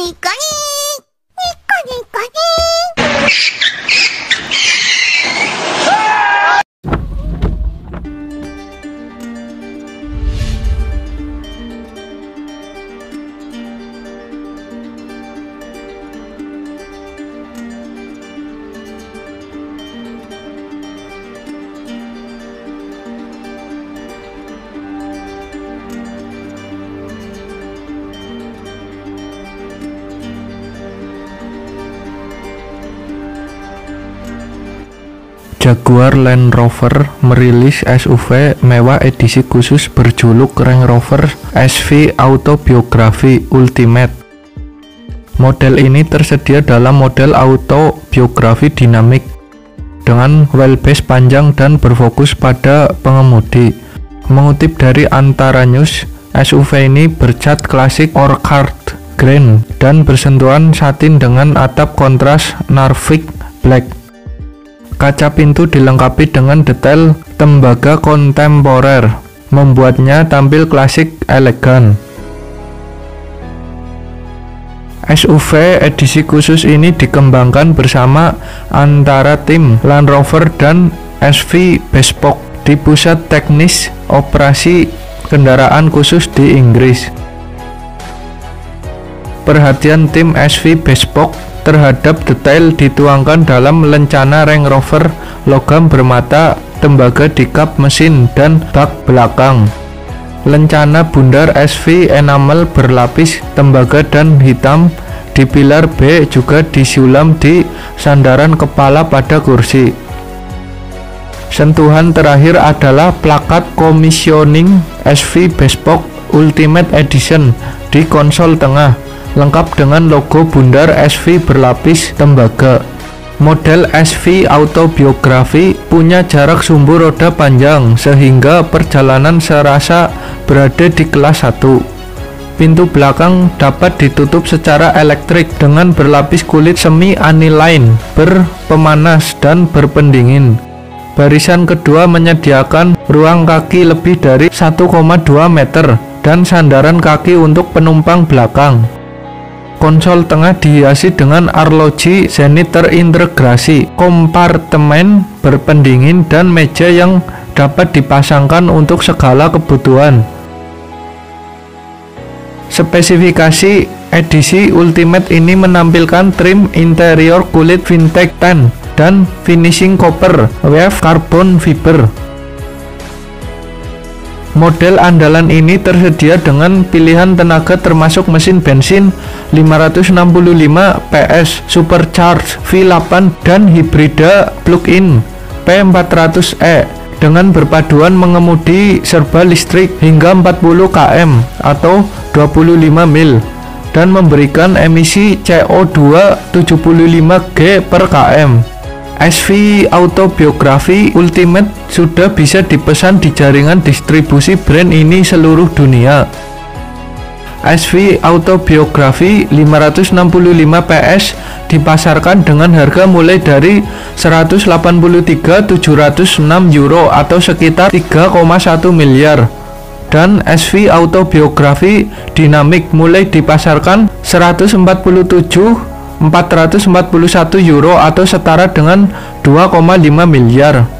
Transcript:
ニコニニコニ Jaguar Land Rover merilis SUV mewah edisi khusus berjuluk Range Rover SV Autobiography Ultimate. Model ini tersedia dalam model autobiografi dinamik dengan wheelbase panjang dan berfokus pada pengemudi. Mengutip dari Antara News, SUV ini bercat klasik Orchard Green dan bersentuhan satin dengan atap kontras Norfolk Black. Kaca pintu dilengkapi dengan detail tembaga kontemporer, membuatnya tampil klasik elegan. SUV edisi khusus ini dikembangkan bersama antara tim Land Rover dan SV Bespoke di pusat teknis operasi kendaraan khusus di Inggris. Perhatian tim SV Bespoke terhadap detail dituangkan dalam lencana Range Rover logam bermata tembaga di kap mesin dan bak belakang. Lencana bundar SV enamel berlapis tembaga dan hitam di pilar B juga disulam di sandaran kepala pada kursi. Sentuhan terakhir adalah plakat commissioning SV Bespoke Ultimate Edition di konsol tengah, lengkap dengan logo bundar SV berlapis tembaga. Model SV Autobiography punya jarak sumbu roda panjang sehingga perjalanan serasa berada di kelas 1. Pintu belakang dapat ditutup secara elektrik dengan berlapis kulit semi aniline, berpemanas dan berpendingin. Barisan kedua menyediakan ruang kaki lebih dari 1,2 meter dan sandaran kaki untuk penumpang belakang. Konsol tengah dihiasi dengan arloji Zenith terintegrasi, kompartemen berpendingin dan meja yang dapat dipasangkan untuk segala kebutuhan. Spesifikasi edisi Ultimate ini menampilkan trim interior kulit vintage tan dan finishing copper wave carbon fiber. Model andalan ini tersedia dengan pilihan tenaga termasuk mesin bensin 565 PS, supercharged V8 dan hibrida plug-in P400e dengan berpaduan mengemudi serba listrik hingga 40 km atau 25 mil dan memberikan emisi CO2 75 G per km. SV Autobiography Ultimate sudah bisa dipesan di jaringan distribusi brand ini seluruh dunia. SV Autobiography 565 PS dipasarkan dengan harga mulai dari 183.706 euro atau sekitar 3,1 miliar. Dan SV Autobiography Dynamic mulai dipasarkan 147.441 euro atau setara dengan 2,5 miliar.